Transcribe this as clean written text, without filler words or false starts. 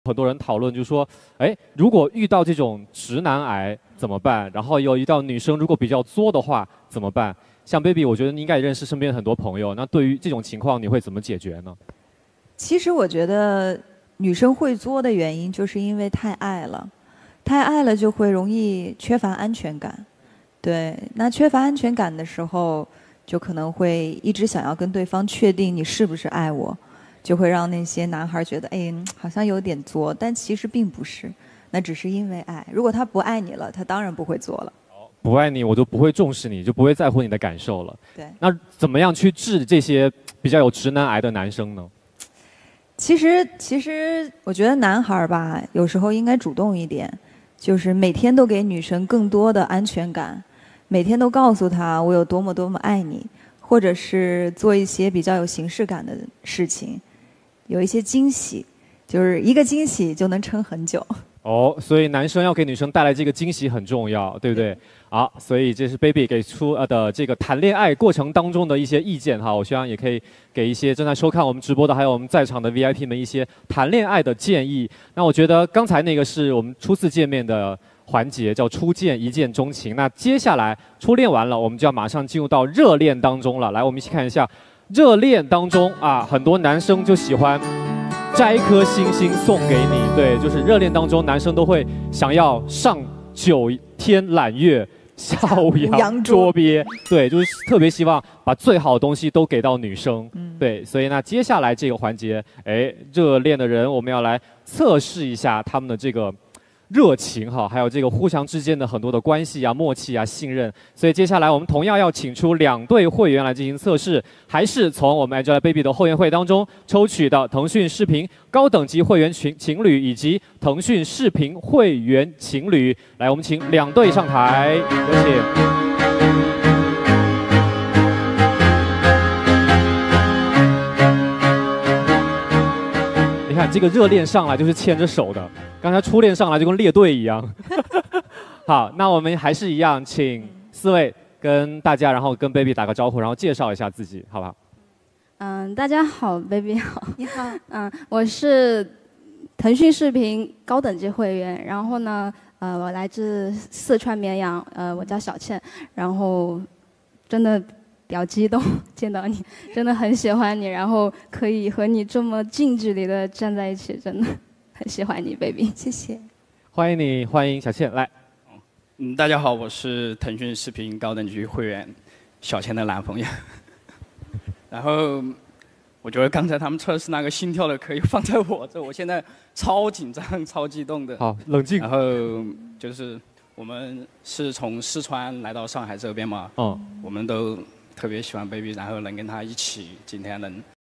很多人讨论，就说，哎，如果遇到这种直男癌怎么办？然后又遇到女生如果比较作的话怎么办？像 baby，我觉得你应该也认识身边很多朋友，那对于这种情况，你会怎么解决呢？ 其实我觉得女生会作的原因，就是因为太爱了，太爱了就会容易缺乏安全感。对，那缺乏安全感的时候，就可能会一直想要跟对方确定你是不是爱我，就会让那些男孩觉得，哎，好像有点作，但其实并不是，那只是因为爱。如果他不爱你了，他当然不会作了。 不爱你，我就不会重视你，就不会在乎你的感受了。 对。 那怎么样去治这些比较有直男癌的男生呢？ 其实，我觉得男孩吧，有时候应该主动一点，就是每天都给女生更多的安全感，每天都告诉她我有多么多么爱你，或者是做一些比较有形式感的事情，有一些惊喜，就是一个惊喜就能撑很久。 哦，所以男生要给女生带来这个惊喜很重要，对不对？好，所以这是 baby 给出的这个谈恋爱过程当中的一些意见哈，我希望也可以给一些正在收看我们直播的，还有我们在场的 VIP 们一些谈恋爱的建议。那我觉得刚才那个是我们初次见面的环节，叫初见一见钟情。那接下来初恋完了，我们就要马上进入到热恋当中了。来，我们一起看一下热恋当中啊，很多男生就喜欢摘一颗星星送给你，对，就是热恋当中男生都会想要上9天揽月，下五洋捉鳖，对，就是特别希望把最好的东西都给到女生，对，所以呢，接下来这个环节，哎，热恋的人我们要来测试一下他们的这个热情哈，还有这个互相之间的很多的关系啊、默契啊、信任。所以接下来我们同样要请出2对会员来进行测试，还是从我们 Angelababy 的后援会当中抽取的腾讯视频高等级会员情侣以及腾讯视频会员情侣。来，我们请2对上台，有请。你看这个热恋上来就是牵着手的，刚才初恋上来就跟列队一样。好，那我们还是一样，请4位跟大家，然后跟 baby 打个招呼，然后介绍一下自己，好不好？ 大家好 ，baby 好。 你好。 我是腾讯视频高等级会员，然后呢，我来自四川绵阳，我叫小倩，然后真的比较激动见到你，真的很喜欢你，然后可以和你这么近距离的站在一起，真的很喜欢你 ，baby。 谢谢。 欢迎你，欢迎小倩来。 大家好，我是腾讯视频高等级会员小倩的男朋友。然后我觉得刚才他们测试那个心跳的可以放在我这，我现在超紧张、超激动的。 好，冷静。 然后就是我们是从四川来到上海这边嘛，我们都特别喜欢 baby， 然后能跟他一起今天能